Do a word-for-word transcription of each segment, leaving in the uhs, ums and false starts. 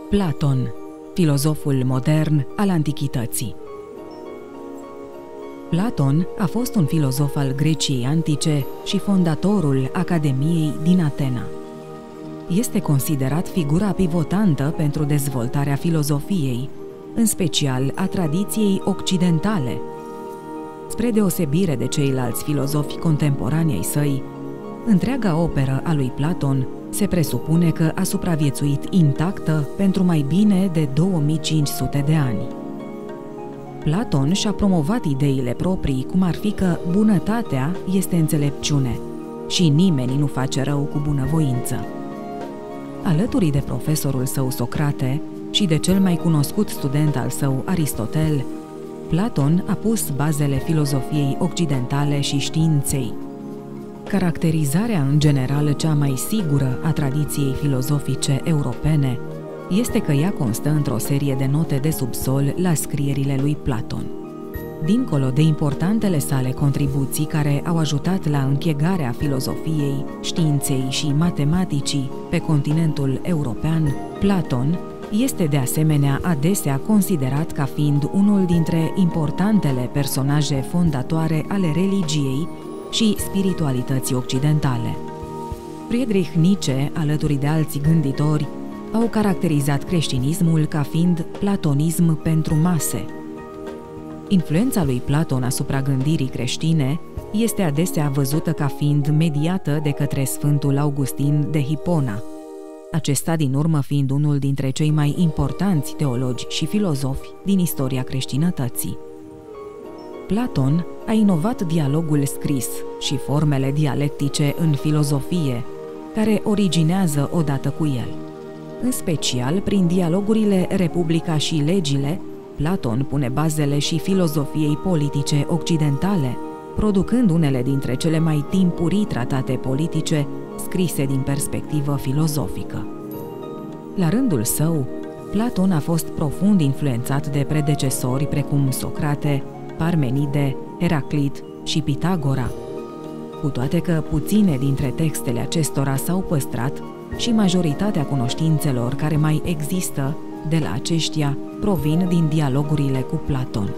Platon, filozoful modern al antichității. Platon a fost un filozof al Greciei antice și fondatorul Academiei din Atena. Este considerat figura pivotantă pentru dezvoltarea filozofiei, în special a tradiției occidentale. Spre deosebire de ceilalți filozofi contemporani ai săi, întreaga operă a lui Platon se presupune că a supraviețuit intactă pentru mai bine de două mii cinci sute de ani. Platon și-a promovat ideile proprii, cum ar fi că bunătatea este înțelepciune și nimeni nu face rău cu bunăvoință. Alături de profesorul său Socrate și de cel mai cunoscut student al său Aristotel, Platon a pus bazele filozofiei occidentale și științei. Caracterizarea în general cea mai sigură a tradiției filozofice europene este că ea constă într-o serie de note de subsol la scrierile lui Platon. Dincolo de importantele sale contribuții care au ajutat la închegarea filozofiei, științei și matematicii pe continentul european, Platon este de asemenea adesea considerat ca fiind unul dintre importantele personaje fondatoare ale religiei și spiritualității occidentale. Friedrich Nietzsche, alături de alți gânditori, au caracterizat creștinismul ca fiind platonism pentru mase. Influența lui Platon asupra gândirii creștine este adesea văzută ca fiind mediată de către Sfântul Augustin de Hipona, acesta din urmă fiind unul dintre cei mai importanți teologi și filozofi din istoria creștinătății. Platon a inovat dialogul scris și formele dialectice în filozofie, care originează odată cu el. În special, prin dialogurile Republica și Legile, Platon pune bazele și filozofiei politice occidentale, producând unele dintre cele mai timpurii tratate politice scrise din perspectivă filozofică. La rândul său, Platon a fost profund influențat de predecesori precum Socrate, Parmenide, Heraclit și Pitagora. Cu toate că puține dintre textele acestora s-au păstrat și majoritatea cunoștințelor care mai există de la aceștia provin din dialogurile cu Platon.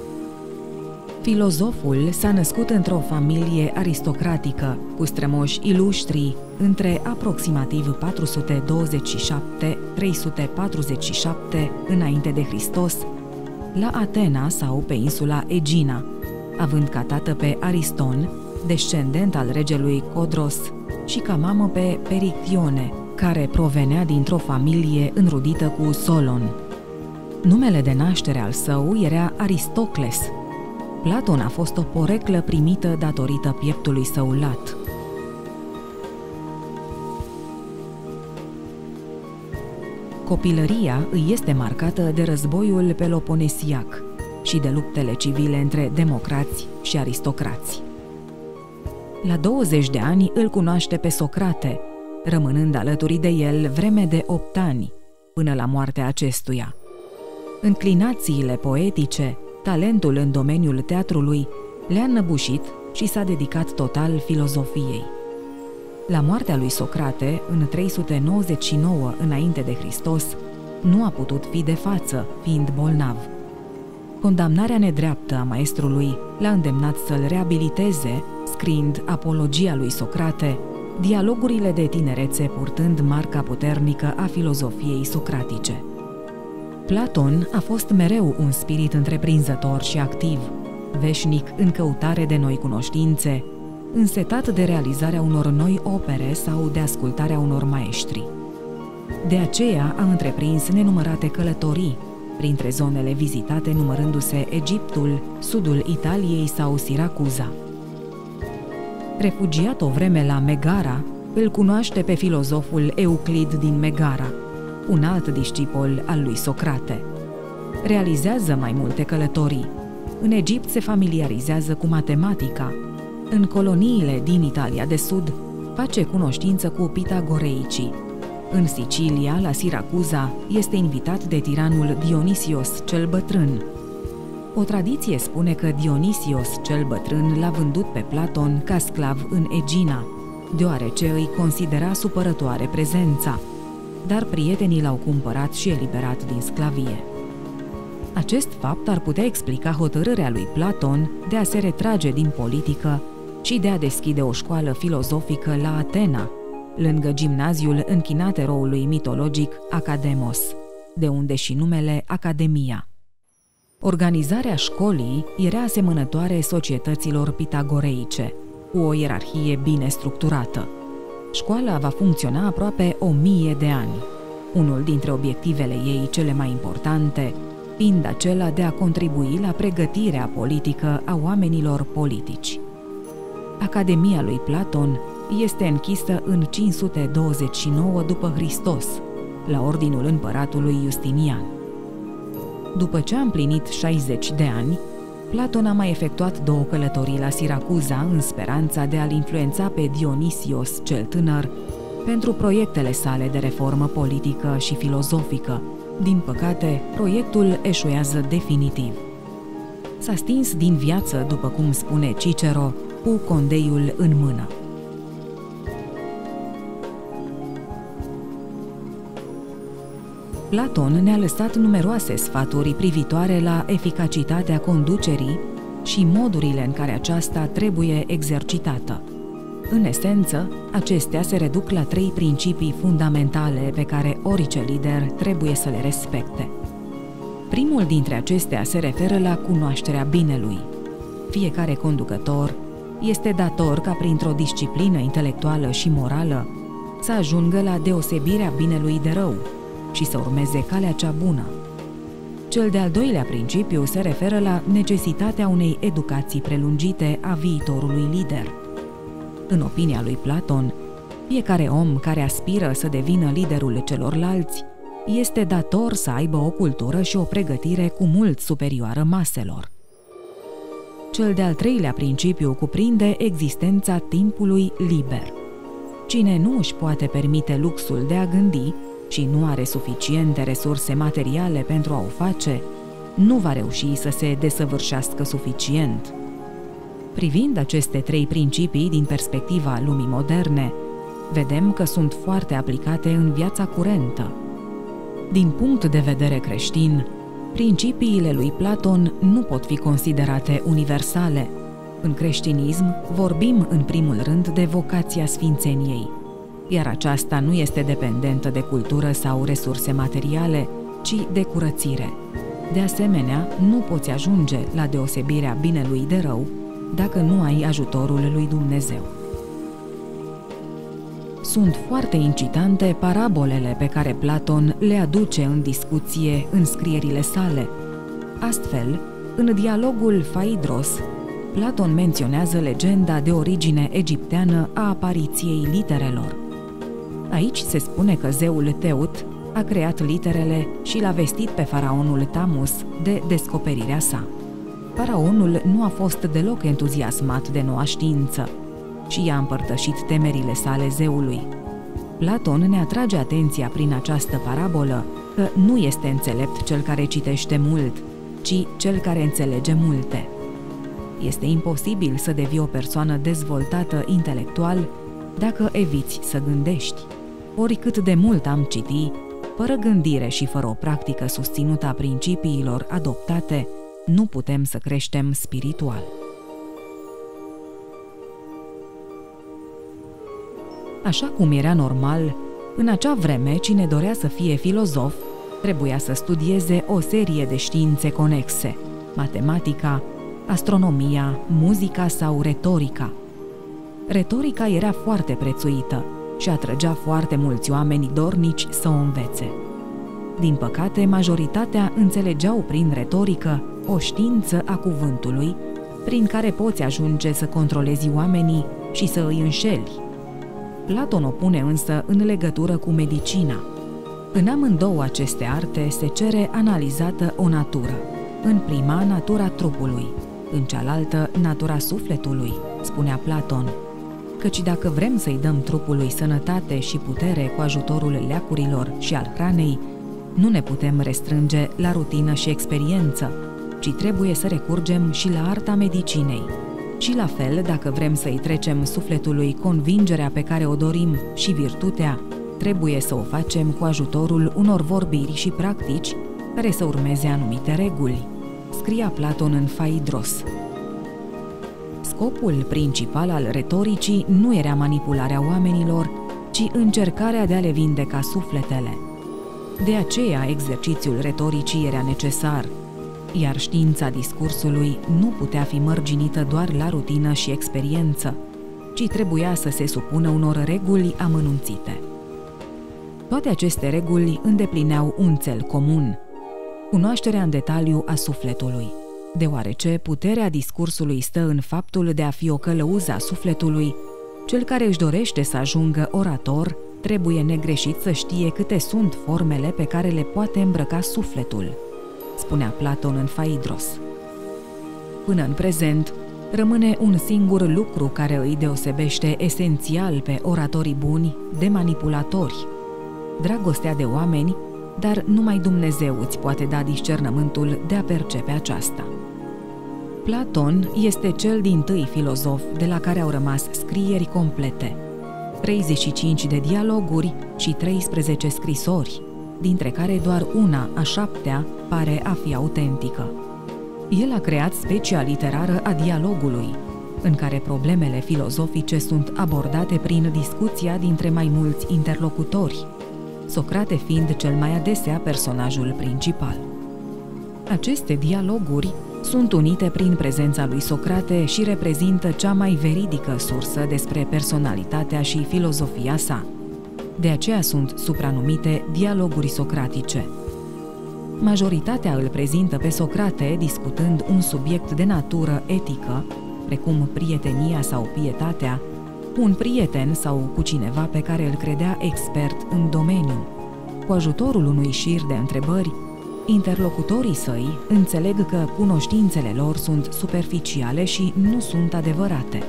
Filozoful s-a născut într-o familie aristocratică, cu strămoși iluștri, între aproximativ patru sute douăzeci și șapte - trei sute patruzeci și șapte înainte de Hristos, la Atena sau pe insula Egina, având ca tată pe Ariston, descendent al regelui Codros, și ca mamă pe Perictione, care provenea dintr-o familie înrudită cu Solon. Numele de naștere al său era Aristocles. Platon a fost o poreclă primită datorită pieptului său lat. Copilăria îi este marcată de războiul peloponesiac și de luptele civile între democrați și aristocrați. La douăzeci de ani îl cunoaște pe Socrate, rămânând alături de el vreme de opt ani, până la moartea acestuia. Înclinațiile poetice, talentul în domeniul teatrului le-a înnăbușit și s-a dedicat total filozofiei. La moartea lui Socrate, în trei sute nouăzeci și nouă înainte de Hristos, nu a putut fi de față, fiind bolnav. Condamnarea nedreaptă a maestrului l-a îndemnat să-l reabiliteze, scriind Apologia lui Socrate, dialogurile de tinerețe purtând marca puternică a filozofiei socratice. Platon a fost mereu un spirit întreprinzător și activ, veșnic în căutare de noi cunoștințe, însetat de realizarea unor noi opere sau de ascultarea unor maestri. De aceea a întreprins nenumărate călătorii, printre zonele vizitate numărându-se Egiptul, sudul Italiei sau Siracuza. Refugiat o vreme la Megara, îl cunoaște pe filozoful Euclid din Megara, un alt discipol al lui Socrate. Realizează mai multe călătorii. În Egipt se familiarizează cu matematica. În coloniile din Italia de Sud face cunoștință cu pitagoreicii. În Sicilia, la Siracuza, este invitat de tiranul Dionisios cel Bătrân. O tradiție spune că Dionisios cel Bătrân l-a vândut pe Platon ca sclav în Egina, deoarece îi considera supărătoare prezența. dar prietenii l-au cumpărat și eliberat din sclavie. Acest fapt ar putea explica hotărârea lui Platon de a se retrage din politică și de a deschide o școală filozofică la Atena, lângă gimnaziul închinat eroului mitologic Academos, de unde și numele Academia. Organizarea școlii era asemănătoare societăților pitagoreice, cu o ierarhie bine structurată. Școala va funcționa aproape o mie de ani, unul dintre obiectivele ei cele mai importante fiind acela de a contribui la pregătirea politică a oamenilor politici. Academia lui Platon este închisă în cinci sute douăzeci și nouă după Hristos, la ordinul împăratului Justinian. După ce a împlinit șaizeci de ani, Platon a mai efectuat două călătorii la Siracuza în speranța de a-l influența pe Dionisios cel tânăr pentru proiectele sale de reformă politică și filozofică. Din păcate, proiectul eșuează definitiv. S-a stins din viață, după cum spune Cicero, cu condeiul în mână. Platon ne-a lăsat numeroase sfaturi privitoare la eficacitatea conducerii și modurile în care aceasta trebuie exercitată. În esență, acestea se reduc la trei principii fundamentale pe care orice lider trebuie să le respecte. Primul dintre acestea se referă la cunoașterea binelui. Fiecare conducător este dator ca printr-o disciplină intelectuală și morală să ajungă la deosebirea binelui de rău și să urmeze calea cea bună. Cel de-al doilea principiu se referă la necesitatea unei educații prelungite a viitorului lider. În opinia lui Platon, fiecare om care aspiră să devină liderul celorlalți este dator să aibă o cultură și o pregătire cu mult superioară maselor. Cel de-al treilea principiu cuprinde existența timpului liber. Cine nu își poate permite luxul de a gândi și nu are suficiente resurse materiale pentru a o face, nu va reuși să se desăvârșească suficient. Privind aceste trei principii din perspectiva lumii moderne, vedem că sunt foarte aplicate în viața curentă. Din punct de vedere creștin, principiile lui Platon nu pot fi considerate universale. În creștinism vorbim în primul rând de vocația sfințeniei, iar aceasta nu este dependentă de cultură sau resurse materiale, ci de curățire. De asemenea, nu poți ajunge la deosebirea binelui de rău dacă nu ai ajutorul lui Dumnezeu. Sunt foarte incitante parabolele pe care Platon le aduce în discuție în scrierile sale. Astfel, în dialogul Phaidros, Platon menționează legenda de origine egipteană a apariției literelor. Aici se spune că zeul Teut a creat literele și l-a vestit pe faraonul Tamus de descoperirea sa. Faraonul nu a fost deloc entuziasmat de noua știință și i-a împărtășit temerile sale zeului. Platon ne atrage atenția prin această parabolă că nu este înțelept cel care citește mult, ci cel care înțelege multe. Este imposibil să devii o persoană dezvoltată intelectual dacă eviți să gândești. Oricât de mult am citi, fără gândire și fără o practică susținută a principiilor adoptate, nu putem să creștem spiritual. Așa cum era normal, în acea vreme cine dorea să fie filozof trebuia să studieze o serie de științe conexe, matematica, astronomia, muzica sau retorica. Retorica era foarte prețuită și atrăgea foarte mulți oameni dornici să o învețe. Din păcate, majoritatea înțelegeau prin retorică o știință a cuvântului, prin care poți ajunge să controlezi oamenii și să îi înșeli. Platon o pune însă în legătură cu medicina. În amândouă aceste arte se cere analizată o natură. În prima, natura trupului, în cealaltă, natura sufletului, spunea Platon. Căci dacă vrem să-i dăm trupului sănătate și putere cu ajutorul leacurilor și al hranei, nu ne putem restrânge la rutină și experiență, ci trebuie să recurgem și la arta medicinei. Și la fel, dacă vrem să-i trecem sufletului convingerea pe care o dorim și virtutea, trebuie să o facem cu ajutorul unor vorbiri și practici care să urmeze anumite reguli, scria Platon în Phaidros. Scopul principal al retoricii nu era manipularea oamenilor, ci încercarea de a le vindeca sufletele. De aceea, exercițiul retoricii era necesar, iar știința discursului nu putea fi mărginită doar la rutină și experiență, ci trebuia să se supună unor reguli amănunțite. Toate aceste reguli îndeplineau un cel comun: cunoașterea în detaliu a sufletului, deoarece puterea discursului stă în faptul de a fi o călăuză a sufletului. Cel care își dorește să ajungă orator trebuie negreșit să știe câte sunt formele pe care le poate îmbrăca sufletul, spunea Platon în Phaidros. Până în prezent, rămâne un singur lucru care îi deosebește esențial pe oratorii buni de manipulatori: dragostea de oameni, dar numai Dumnezeu îți poate da discernământul de a percepe aceasta. Platon este cel dintâi filozof de la care au rămas scrieri complete, treizeci și cinci de dialoguri și treisprezece scrisori, dintre care doar una, a șaptea, pare a fi autentică. El a creat specia literară a dialogului, în care problemele filozofice sunt abordate prin discuția dintre mai mulți interlocutori, Socrate fiind cel mai adesea personajul principal. Aceste dialoguri sunt unite prin prezența lui Socrate și reprezintă cea mai veridică sursă despre personalitatea și filozofia sa. De aceea sunt supranumite dialoguri socratice. Majoritatea îl prezintă pe Socrate discutând un subiect de natură etică, precum prietenia sau pietatea, cu un prieten sau cu cineva pe care îl credea expert în domeniu. Cu ajutorul unui șir de întrebări, interlocutorii săi înțeleg că cunoștințele lor sunt superficiale și nu sunt adevărate.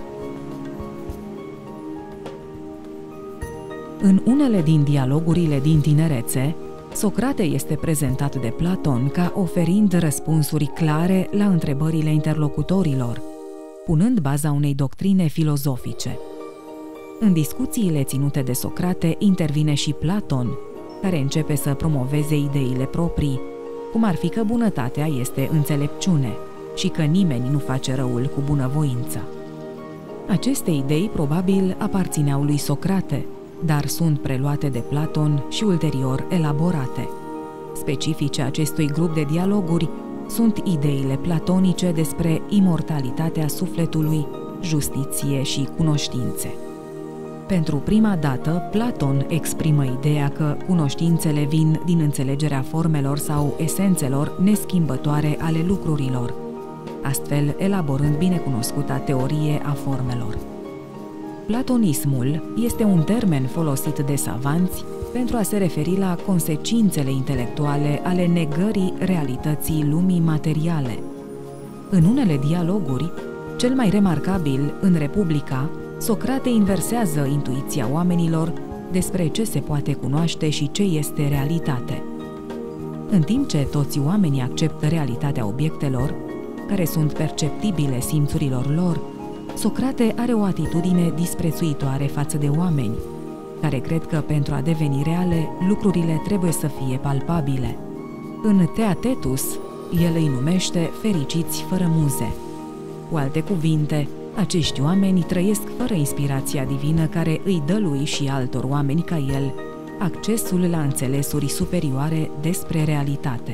În unele din dialogurile din tinerețe, Socrate este prezentat de Platon ca oferind răspunsuri clare la întrebările interlocutorilor, punând baza unei doctrine filozofice. În discuțiile ținute de Socrate intervine și Platon, care începe să promoveze ideile proprii, cum ar fi că bunătatea este înțelepciune și că nimeni nu face răul cu bunăvoință. Aceste idei probabil aparțineau lui Socrate, dar sunt preluate de Platon și ulterior elaborate. Specifice acestui grup de dialoguri sunt ideile platonice despre imortalitatea sufletului, justiție și cunoștințe. Pentru prima dată, Platon exprimă ideea că cunoștințele vin din înțelegerea formelor sau esențelor neschimbătoare ale lucrurilor, astfel elaborând binecunoscuta teorie a formelor. Platonismul este un termen folosit de savanți pentru a se referi la consecințele intelectuale ale negării realității lumii materiale. În unele dialoguri, cel mai remarcabil în Republica, Socrate inversează intuiția oamenilor despre ce se poate cunoaște și ce este realitate. În timp ce toți oamenii acceptă realitatea obiectelor, care sunt perceptibile simțurilor lor, Socrate are o atitudine disprețuitoare față de oameni, care cred că pentru a deveni reale, lucrurile trebuie să fie palpabile. În Theaetetus, el îi numește fericiți fără muze. Cu alte cuvinte, acești oameni trăiesc fără inspirația divină care îi dă lui și altor oameni ca el accesul la înțelesuri superioare despre realitate.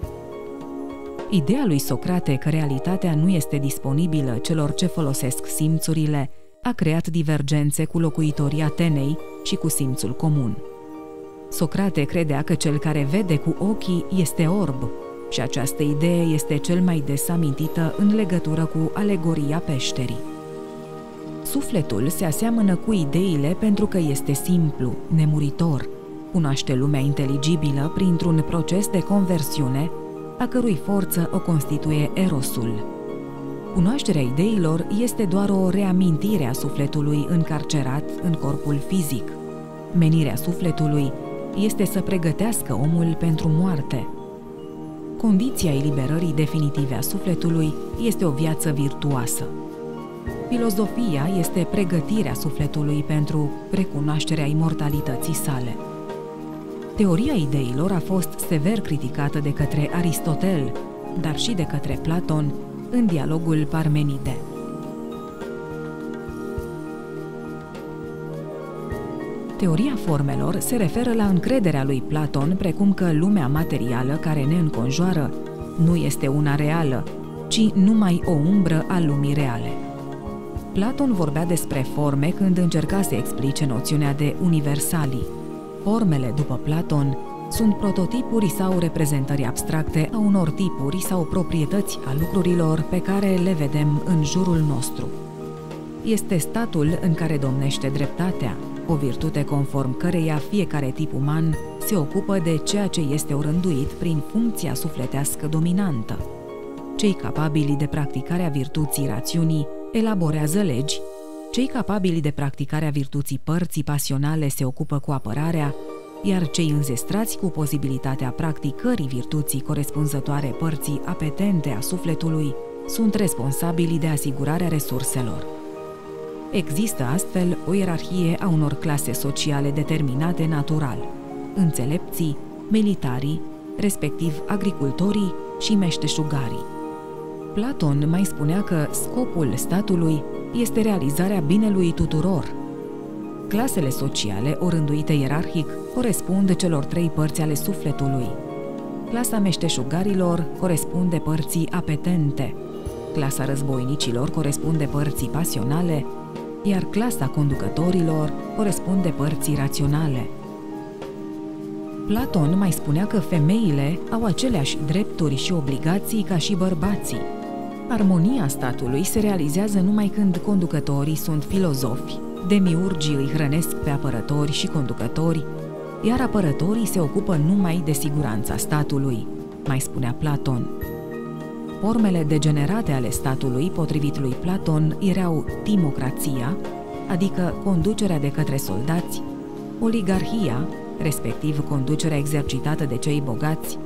Ideea lui Socrate că realitatea nu este disponibilă celor ce folosesc simțurile a creat divergențe cu locuitorii Atenei și cu simțul comun. Socrate credea că cel care vede cu ochii este orb și această idee este cel mai des amintită în legătură cu alegoria peșterii. Sufletul se aseamănă cu ideile pentru că este simplu, nemuritor, cunoaște lumea inteligibilă printr-un proces de conversiune, a cărui forță o constituie erosul. Cunoașterea ideilor este doar o reamintire a sufletului încarcerat în corpul fizic. Menirea sufletului este să pregătească omul pentru moarte. Condiția eliberării definitive a sufletului este o viață virtuoasă. Filozofia este pregătirea sufletului pentru recunoașterea imortalității sale. Teoria ideilor a fost sever criticată de către Aristotel, dar și de către Platon, în dialogul Parmenide. Teoria formelor se referă la încrederea lui Platon, precum că lumea materială care ne înconjoară nu este una reală, ci numai o umbră a lumii reale. Platon vorbea despre forme când încerca să explice noțiunea de universalii. Formele, după Platon, sunt prototipuri sau reprezentări abstracte a unor tipuri sau proprietăți a lucrurilor pe care le vedem în jurul nostru. Este statul în care domnește dreptatea, o virtute conform căreia fiecare tip uman se ocupă de ceea ce este orânduit prin funcția sufletească dominantă. Cei capabili de practicarea virtuții rațiunii elaborează legi, cei capabili de practicarea virtuții părții pasionale se ocupă cu apărarea, iar cei înzestrați cu posibilitatea practicării virtuții corespunzătoare părții apetente a sufletului sunt responsabili de asigurarea resurselor. Există astfel o ierarhie a unor clase sociale determinate natural: înțelepții, militarii, respectiv agricultorii și meșteșugarii. Platon mai spunea că scopul statului este realizarea binelui tuturor. Clasele sociale, orânduite ierarhic, corespund celor trei părți ale sufletului. Clasa meșteșugarilor corespunde părții apetente, clasa războinicilor corespunde părții pasionale, iar clasa conducătorilor corespunde părții raționale. Platon mai spunea că femeile au aceleași drepturi și obligații ca și bărbații. Armonia statului se realizează numai când conducătorii sunt filozofi, demiurgii îi hrănesc pe apărători și conducători, iar apărătorii se ocupă numai de siguranța statului, mai spunea Platon. Formele degenerate ale statului, potrivit lui Platon, erau timocrația, adică conducerea de către soldați, oligarhia, respectiv conducerea exercitată de cei bogați,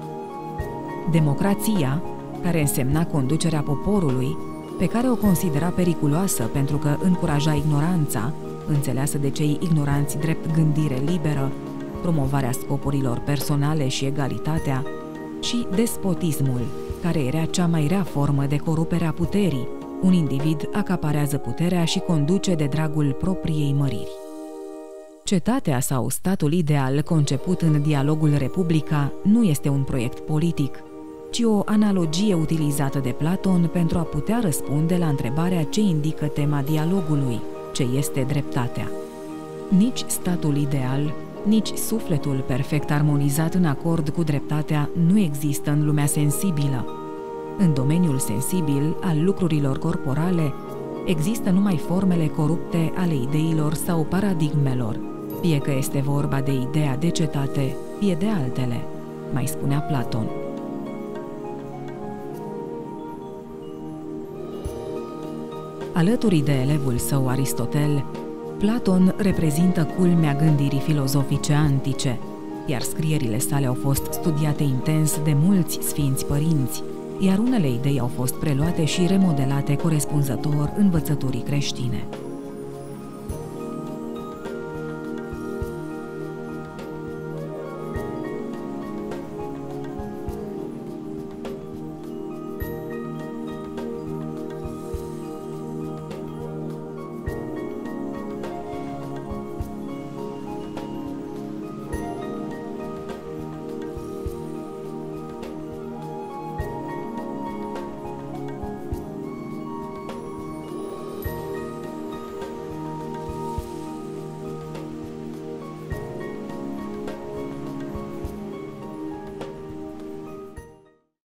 democrația, care însemna conducerea poporului, pe care o considera periculoasă pentru că încuraja ignoranța, înțeleasă de cei ignoranți drept gândire liberă, promovarea scopurilor personale și egalitatea, și despotismul, care era cea mai rea formă de corupere a puterii. Un individ acaparează puterea și conduce de dragul propriei măriri. Cetatea sau statul ideal conceput în dialogul Republica nu este un proiect politic, ci o analogie utilizată de Platon pentru a putea răspunde la întrebarea ce indică tema dialogului, ce este dreptatea. Nici statul ideal, nici sufletul perfect armonizat în acord cu dreptatea nu există în lumea sensibilă. În domeniul sensibil al lucrurilor corporale există numai formele corupte ale ideilor sau paradigmelor, fie că este vorba de ideea de cetate, fie de altele, mai spunea Platon. Alături de elevul său Aristotel, Platon reprezintă culmea gândirii filozofice antice, iar scrierile sale au fost studiate intens de mulți sfinți părinți, iar unele idei au fost preluate și remodelate corespunzător învățăturii creștine.